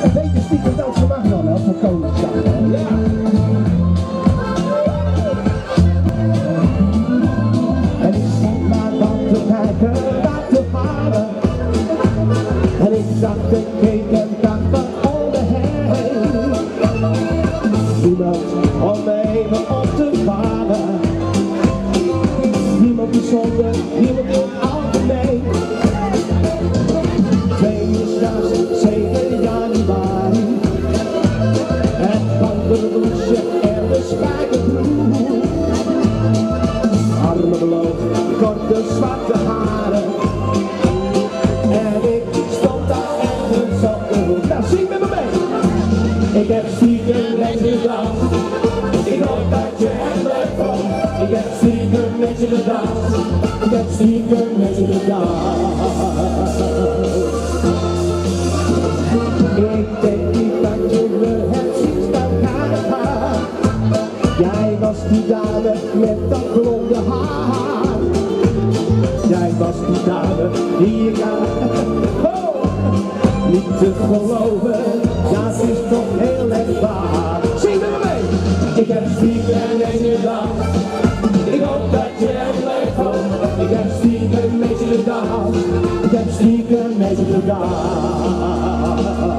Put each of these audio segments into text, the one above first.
Een beetje stiekem dansen mag dan wel voor Koningsdag. Ja. En ik stond maar wat te kijken, wat te varen. En ik dacht, ik keek en dacht van om me heen. Niemand om me even op te varen. Niemand bijzonder, niemand in het algemeen. 7 januari. Het wandelroesje en de spijkerbroek. Arme beloof, korte zwarte haren. En ik stond daar ergens op de hoek. Nou, zing met me mee! Ik heb stiekem met je gedanst. Ik hoop dat je het leuk vond. Ik heb stiekem met je gedanst. Ik heb stiekem met je gedanst. Ik denk niet dat je me hebt zien staan gaan. Jij was die dame met dat blonde haar. Jij was die dame die ik niet te geloven, dat is toch heel erg waar. Zing er maar mee! Ik heb stiekem met je gedanst. Ik hoop dat je het leuk vond. Ik heb stiekem met je gedanst. Ik heb stiekem met je gedanst.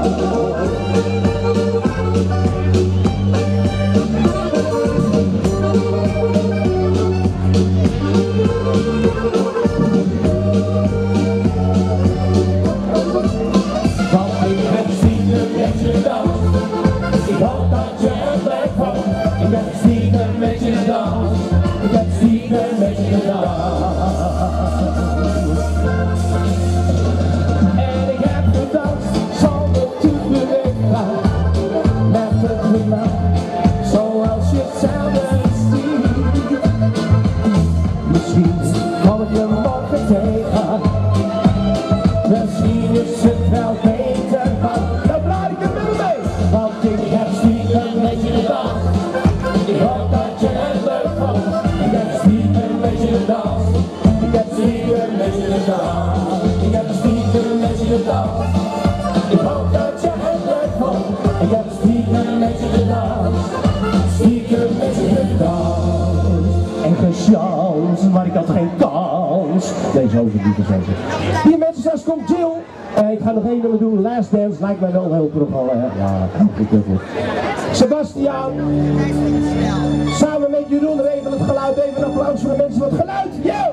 Misschien is het wel beter van de blaricun met me mee. Want ik heb stiekem met je gedanst. Ik hoop dat je het leuk vond. Ik heb stiekem met je gedanst. Ik heb stiekem met je gedanst. Ik heb stiekem met je gedanst. Ik hoop dat je het leuk vond. Ik heb stiekem met je gedanst. Stiekem met je gedanst. En geen chance, maar ik had geen kans. Deze hoofd niet te zeggen. Hier mensen, straks komt Jill. Ik ga nog één nummer doen. Last Dance lijkt mij wel heel progal. Ja, goed. Sebastiaan. Samen met Jeroen er even het geluid. Even een applaus voor de mensen voor het geluid. Yo!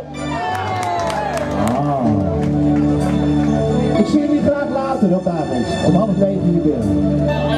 Ik zie jullie graag later op avond. Om 20:30 hier binnen.